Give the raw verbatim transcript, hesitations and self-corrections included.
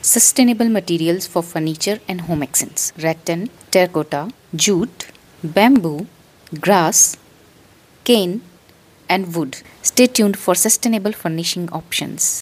Sustainable materials for furniture and home accents: rattan, terracotta, jute, bamboo, grass, cane, and wood. Stay tuned for sustainable furnishing options.